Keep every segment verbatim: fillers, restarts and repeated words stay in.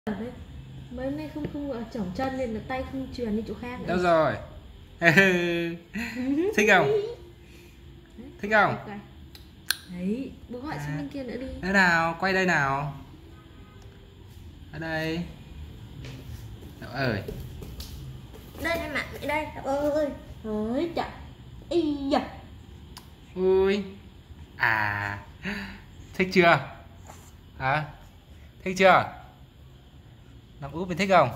Mấy nay không không chỏng chân nên là tay không truyền đi chỗ khác nữa. Đâu rồi? Thích không? Thích không? Đấy, bố gọi sang bên kia nữa đi. Đây nào, quay đây nào. Ở đây. Đâu ơi. Đây đây mà, đây. Ơi. Ơi chà. Ý da. Ui. À. Thích chưa? Hả? Thích chưa? Làm úp mình thích không?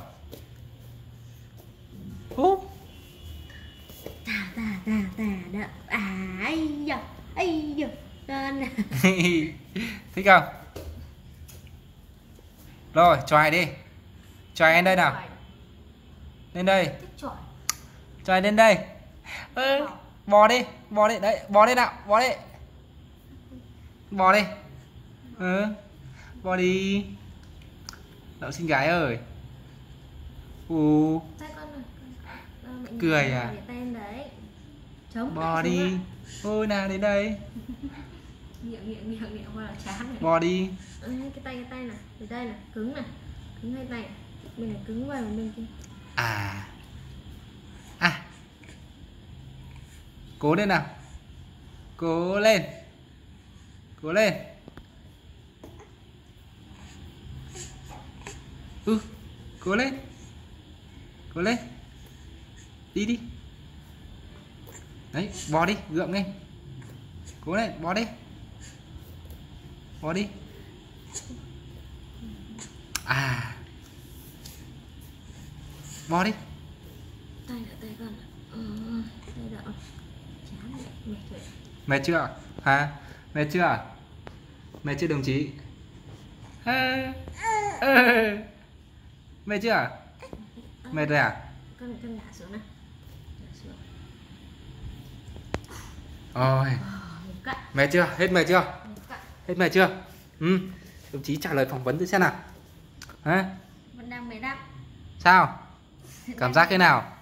Úp. Tà tà tà tà đạ. À ai da. Ai da. Con. Thích không? Rồi, choài đi. Choài lên đây nào. Lên đây. Choài lên đây. Ừ, bò đi, bò đi, đấy, bò đi nào, bò đi. Bò đi. Ừ. Bò đi. Đậu xinh gái ơi. U. Cười à? Bò đi. Ôi nào đến đây. Miệng miệng miệng miệng qua là chán rồi. Bò đi. Ừ, cái tay cái tay này, từ đây này, cứng này. Cứng hai tay này. Bên này cứng vào bên kia. À. À. Cố lên nào. Cố lên. Cố lên. Ừ, cố lên. Cố lên. Đi đi. Đấy, bò đi, gượng lên. Cố lên, bò đi. Bò đi. À. Bò đi. Tay nữa, tay con. Ừ, tay đỡ. Chán rồi, mệt rồi. Mệt chưa? Hả? Mệt chưa? Mệt chưa đồng chí? À. À. Mệt chưa? Mệt rồi à? Con con thả xuống nào. Thả xuống. Ôi. Mệt chưa? Hết mệt chưa? Hết mệt chưa? Ừ. Đồng chí trả lời phỏng vấn thử xem nào. Hả? Vẫn đang mệt lắm. Sao? Cảm giác thế nào?